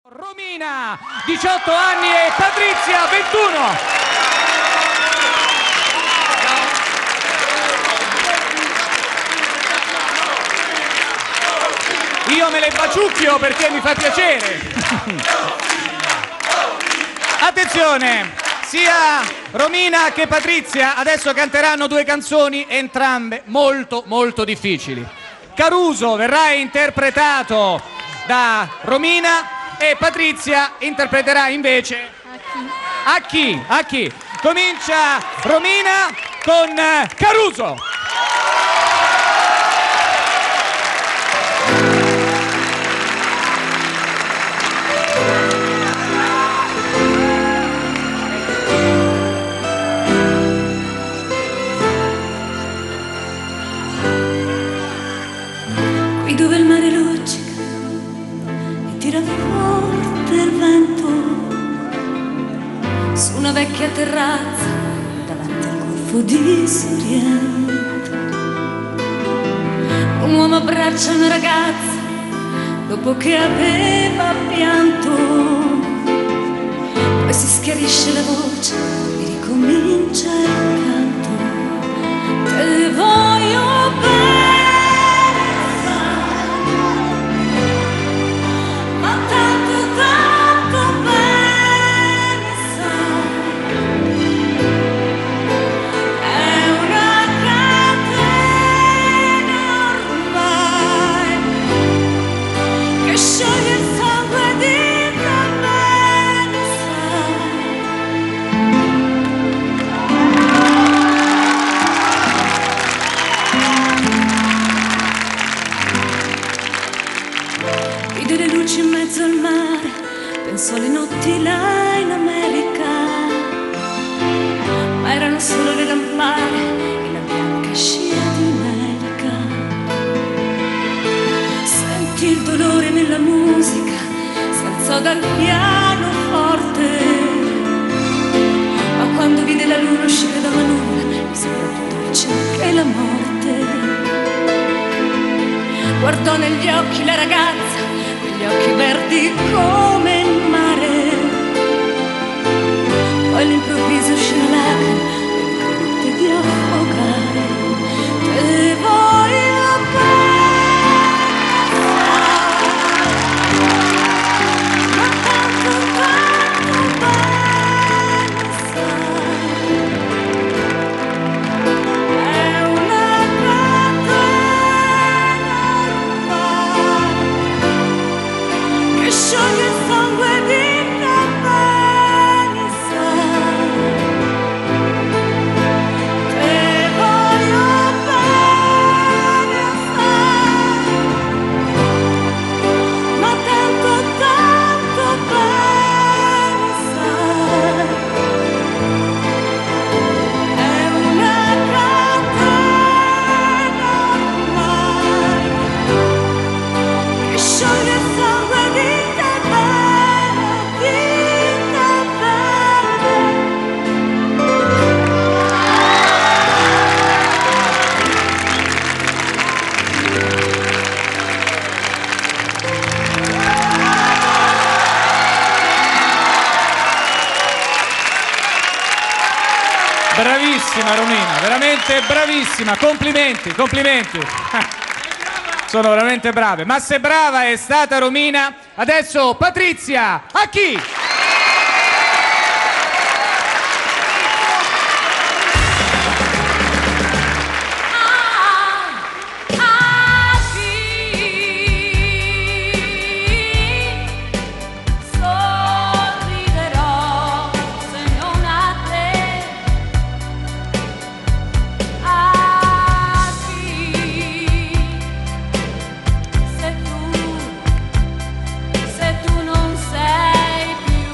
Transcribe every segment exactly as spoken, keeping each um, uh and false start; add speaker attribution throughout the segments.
Speaker 1: Romina, diciotto anni e Patrizia, ventuno. Io me le baciucchio perché mi fa piacere. Attenzione, sia Romina che Patrizia adesso canteranno due canzoni, entrambe molto molto difficili. Caruso verrà interpretato da Romina e Patrizia interpreterà invece a chi? A chi? Comincia Romina con Caruso.
Speaker 2: Qui dove il mare luccica e tira forte il vento, su una vecchia terrazza davanti al golfo di Sorrento, un uomo abbraccia una ragazza dopo che aveva pianto, poi si schiarisce la voce e ricomincia il canto. Te voglio bene, le luci in mezzo al mare, penso alle notti là in America, ma erano solo le lampade e la bianca scia di America. Sentì il dolore nella musica, si alzò dal pianoforte, ma quando vide la luna uscire dalla nuvola, mi sembrò più dolce che la morte. Guardò negli occhi la ragazza, gli occhi verdi come il mare, poi all'improvviso uscì una lacrima e mi credette di affogare. Te voglio bene, ma tanto, tanto bene sai, è una catena ormai che scioglie il sangue di te bene sai. Te voglio bene sai, ma tanto tanto bene sai, è una catena ormai che scioglie il sangue di
Speaker 1: Bravissima Romina, veramente bravissima, complimenti, complimenti. Sono veramente brave, ma se brava è stata Romina, adesso Patrizia, a chi?
Speaker 2: Se tu non sei più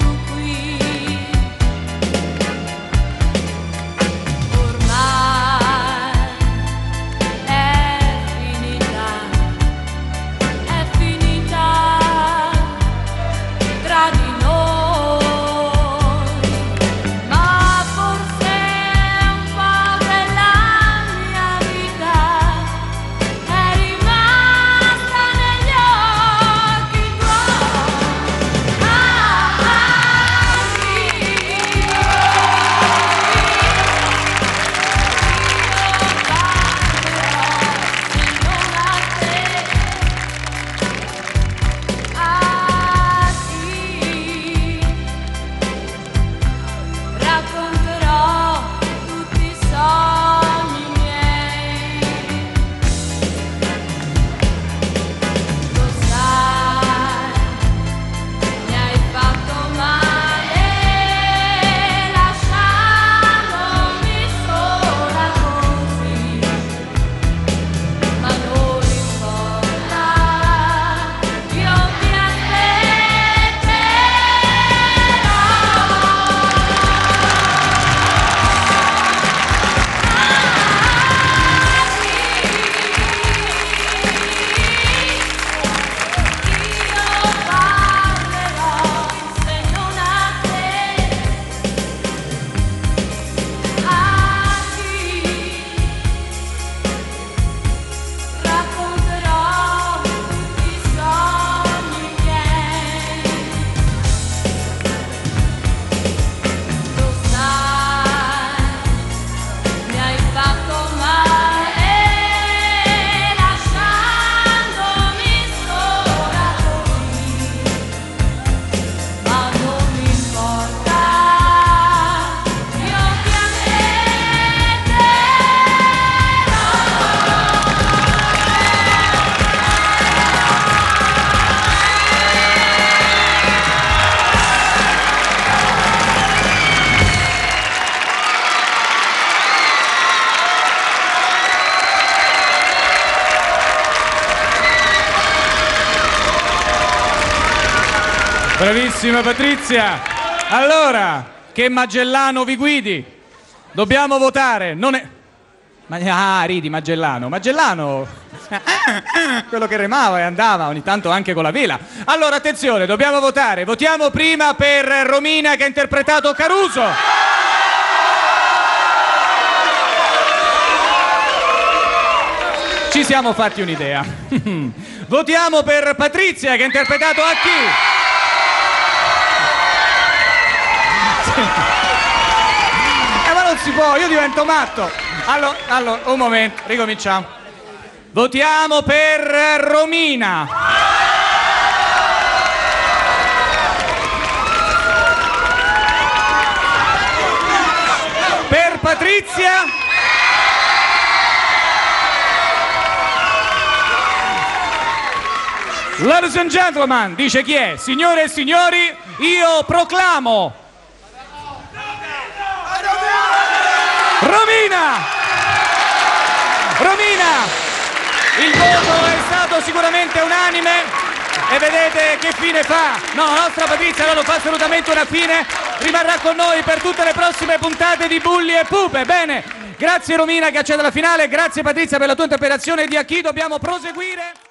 Speaker 1: Bravissima Patrizia. Allora, che Magellano vi guidi. Dobbiamo votare. Non è... Ma... Ah, ridi Magellano. Magellano, quello che remava e andava ogni tanto anche con la vela. Allora, attenzione, dobbiamo votare. Votiamo prima per Romina che ha interpretato Caruso. Ci siamo fatti un'idea. Votiamo per Patrizia che ha interpretato a chi? Eh, ma non si può, io divento matto. Allora, allora, un momento, ricominciamo. Votiamo per Romina. Per Patrizia. Ladies and gentlemen, dice chi è? Signore e signori, io proclamo Romina! Romina! Il voto è stato sicuramente unanime e vedete che fine fa. No, la nostra Patrizia non fa assolutamente una fine, rimarrà con noi per tutte le prossime puntate di Bulli e Pupe. Bene, grazie Romina che accede alla finale, grazie Patrizia per la tua interpretazione di A chi dobbiamo proseguire.